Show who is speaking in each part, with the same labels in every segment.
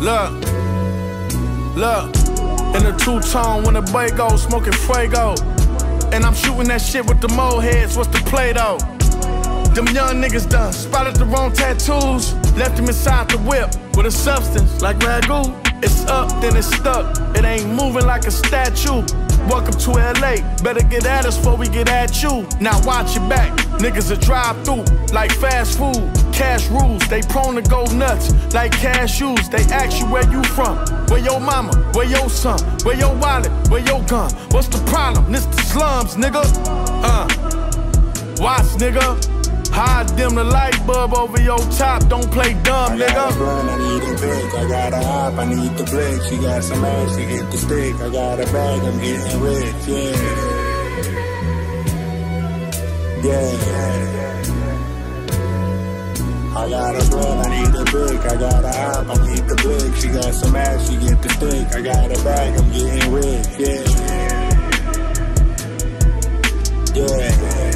Speaker 1: Look, in the two-tone when the boy goes smoking Fuego. And I'm shooting that shit with the mole heads, what's the play though? Them young niggas done spotted the wrong tattoos, left him inside the whip with a substance like ragu. It's up, then it's stuck, it ain't moving like a statue. Welcome to LA, better get at us before we get at you. Now watch your back, niggas will drive through like fast food. Cash rules, they prone to go nuts like cashews. They ask you where you from, where your mama, where your son, where your wallet, where your gun. What's the problem? This the slums, nigga. Watch, nigga. Hide dim the light bulb over your top, don't play dumb, nigga.
Speaker 2: I got a blunt, I need a brick. I got a hop, I need the blick. She got some ass, she get the stick. I got a bag, I'm getting rich, yeah. I got a blunt, I need a brick. I got a hop, I need the blick. She got some ass, she get the stick. I got a bag, I'm getting rich, yeah.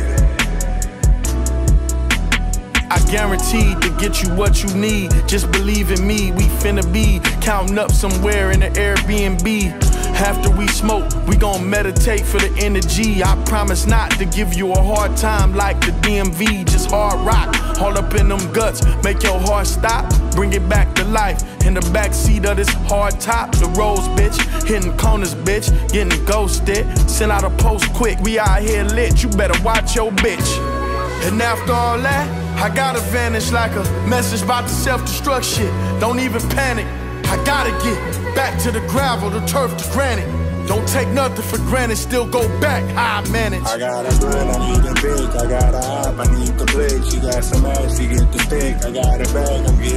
Speaker 1: I guaranteed to get you what you need. Just believe in me, we finna be counting up somewhere in the Airbnb. After we smoke, we gon' meditate for the energy. I promise not to give you a hard time like the DMV. Just hard rock, all up in them guts, make your heart stop. Bring it back to life in the backseat of this hard top. The roads, bitch, hitting corners, bitch, getting ghosted. Send out a post quick, we out here lit. You better watch your bitch. And after all that, I gotta vanish like a message about the self-destruct shit. Don't even panic, I gotta get back to the gravel, the turf, the granite. Don't take nothing for granted, still go back, how I manage.
Speaker 2: I got a blunt, I need a brick. I got a hop, I need the blick. She got some ass, she get the stick. I got a bag, I'm getting